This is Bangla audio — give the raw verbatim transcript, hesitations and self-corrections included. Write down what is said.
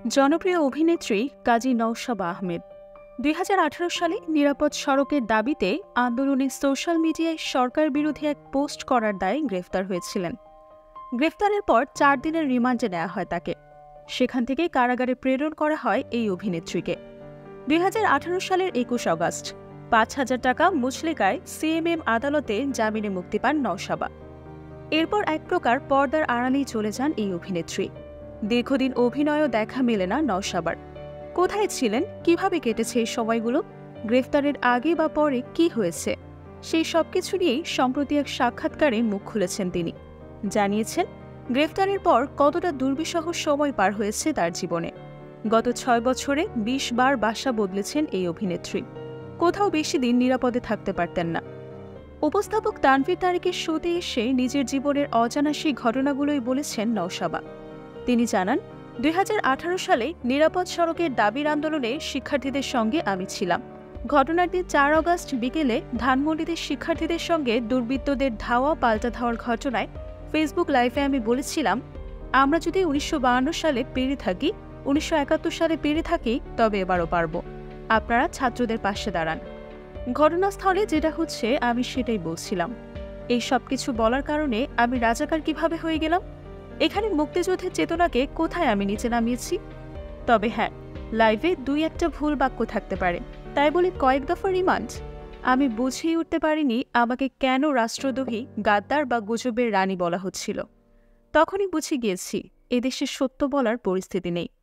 জনপ্রিয় অভিনেত্রী কাজী নওশাবা আহমেদ দুই হাজার আঠারো সালে নিরাপদ সড়কের দাবিতে আন্দোলনে সোশ্যাল মিডিয়ায় সরকার বিরোধী এক পোস্ট করার দায়ে গ্রেফতার হয়েছিলেন। গ্রেফতারের পর চার দিনের রিমান্ডে নেওয়া হয় তাকে। সেখান থেকে কারাগারে প্রেরণ করা হয় এই অভিনেত্রীকে। দুই হাজার আঠারো সালের একুশ অগস্ট পাঁচ হাজার টাকা মুচলেকায় সিএমএম আদালতে জামিনে মুক্তি পান নওশাবা। এরপর এক প্রকার পর্দার আড়ালেই চলে যান এই অভিনেত্রী। দীর্ঘদিন অভিনয়ও দেখা মেলে না নওশাবার। কোথায় ছিলেন, কিভাবে কেটেছে এই সময়গুলো, গ্রেফতারের আগে বা পরে কি হয়েছে, সেই সবকিছু নিয়েই সম্প্রতি এক সাক্ষাৎকারে মুখ খুলেছেন তিনি। জানিয়েছেন গ্রেফতারের পর কতটা দুর্বিষহ সময় পার হয়েছে তার জীবনে। গত ছয় বছরে বিশ বার বাসা বদলেছেন এই অভিনেত্রী। কোথাও বেশি দিন নিরাপদে থাকতে পারতেন না। উপস্থাপক তানভীর তারেকের শোতে এসে নিজের জীবনের অজানা সেই ঘটনাগুলোই বলেছেন নওশাবা। তিনি জানান, দুই হাজার আঠারো সালে নিরাপদ সড়কের দাবির আন্দোলনে শিক্ষার্থীদের সঙ্গে আমি ছিলাম। ঘটনার দিন চার অগস্ট বিকেলে ধানমন্ডিতে শিক্ষার্থীদের সঙ্গে দুর্বৃত্তদের ধাওয়া পাল্টা ধাওয়ার ঘটনায় ফেসবুক লাইভে আমি বলেছিলাম, আমরা যদি উনিশশো বাহান্ন সালে পেরে থাকি, উনিশশো একাত্তর সালে পেরে থাকি, তবে এবারও পারব। আপনারা ছাত্রদের পাশে দাঁড়ান। ঘটনাস্থলে যেটা হচ্ছে আমি সেটাই বলছিলাম। এই সব কিছু বলার কারণে আমি রাজাকার কিভাবে হয়ে গেলাম? এখানে মুক্তিযুদ্ধের চেতনাকে কোথায় আমি নিচে নামিয়েছি? তবে হ্যাঁ, লাইভে দুই একটা ভুল বাক্য থাকতে পারে, তাই বলে কয়েক দফা রিমান্ড? আমি বুঝেই উঠতে পারিনি আমাকে কেন রাষ্ট্রদ্রোহী, গাদ্দার বা গুজবের রানী বলা হচ্ছিল। তখনই বুঝে গিয়েছি এদেশে সত্য বলার পরিস্থিতি নেই।